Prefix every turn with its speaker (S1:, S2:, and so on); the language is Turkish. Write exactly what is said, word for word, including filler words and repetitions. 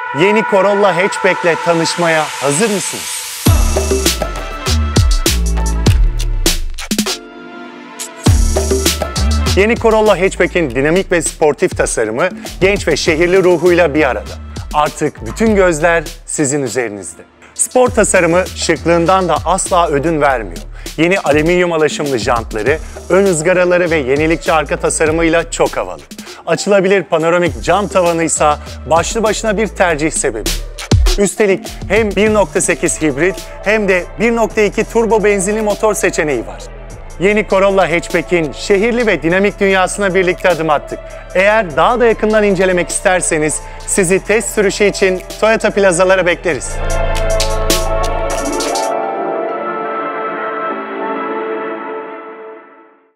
S1: Yeni Corolla Hatchback ile tanışmaya hazır mısınız? Yeni Corolla Hatchback'in dinamik ve sportif tasarımı, genç ve şehirli ruhuyla bir arada. Artık bütün gözler sizin üzerinizde. Spor tasarımı şıklığından da asla ödün vermiyor. Yeni alüminyum alaşımlı jantları, ön ızgaraları ve yenilikçi arka tasarımıyla çok havalı. Açılabilir panoramik cam tavanıysa başlı başına bir tercih sebebi. Üstelik hem bir nokta sekiz hibrit hem de bir nokta iki turbo benzinli motor seçeneği var. Yeni Corolla Hatchback'in şehirli ve dinamik dünyasına birlikte adım attık. Eğer daha da yakından incelemek isterseniz sizi test sürüşü için Toyota plazalara bekleriz.